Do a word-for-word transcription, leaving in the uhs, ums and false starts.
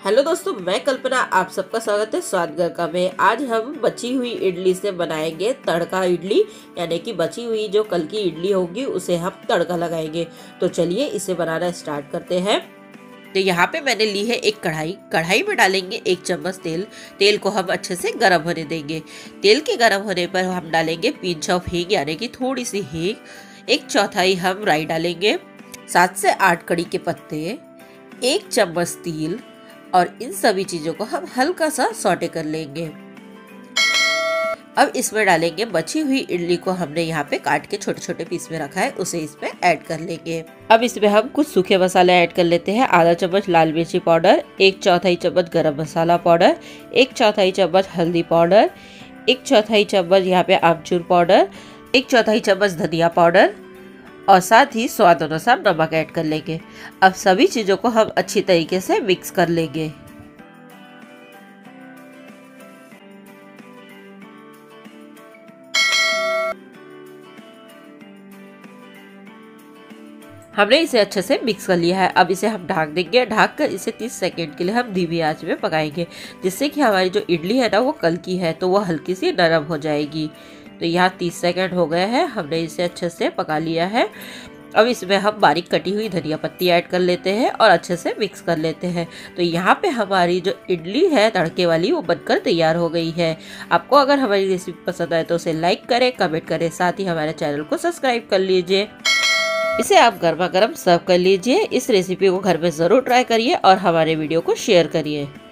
Hello दोस्तों, मैं कल्पना आप सबका स्वागत है स्वादगर का में। आज हम बची हुई इडली से बनाएंगे तड़का इडली, यानी कि बची हुई जो कल की इडली होगी उसे हम तड़का लगाएंगे। तो चलिए इसे बनाना स्टार्ट करते हैं। तो यहाँ पे मैंने ली है एक कढ़ाई। कढ़ाई में डालेंगे एक चम्मच तेल। तेल को हम अच्छे से गर्म होने देंगे। तेल के गर्म होने पर हम डालेंगे पिंच ऑफ हींग, यानी कि थोड़ी सी हींग। एक चौथाई हम राई डालेंगे, सात से आठ कड़ी के पत्ते, एक चम्मच तिल, और इन सभी चीजों को हम हल्का सा सौटे कर लेंगे। अब इसमें डालेंगे बची हुई इडली को हमने यहाँ पे काट के छोटे छोटे पीस में रखा है, उसे इसमें ऐड कर लेंगे। अब इसमें हम कुछ सूखे मसाले ऐड कर लेते हैं। आधा चम्मच लाल मिर्ची पाउडर, एक चौथाई चम्मच गरम मसाला पाउडर, एक चौथाई चम्मच हल्दी पाउडर, एक चौथाई चम्मच यहाँ पे आमचूर पाउडर, एक चौथाई चम्मच धनिया पाउडर और साथ ही स्वाद अनुसार नमक ऐड कर लेंगे। अब सभी चीजों को हम अच्छी तरीके से मिक्स कर लेंगे। हमने इसे अच्छे से मिक्स कर लिया है। अब इसे हम ढक देंगे। ढक कर इसे तीस सेकंड के लिए हम धीमी आंच में पकाएंगे, जिससे कि हमारी जो इडली है ना वो कल की है तो वो हल्की सी नरम हो जाएगी। तो यहाँ तीस सेकंड हो गए हैं, हमने इसे अच्छे से पका लिया है। अब इसमें हम बारीक कटी हुई धनिया पत्ती ऐड कर लेते हैं और अच्छे से मिक्स कर लेते हैं। तो यहाँ पे हमारी जो इडली है तड़के वाली वो बनकर तैयार हो गई है। आपको अगर हमारी रेसिपी पसंद आए तो उसे लाइक करें, कमेंट करें, साथ ही हमारे चैनल को सब्सक्राइब कर लीजिए। इसे आप गर्मा गर्म सर्व कर लीजिए। इस रेसिपी को घर में ज़रूर ट्राई करिए और हमारे वीडियो को शेयर करिए।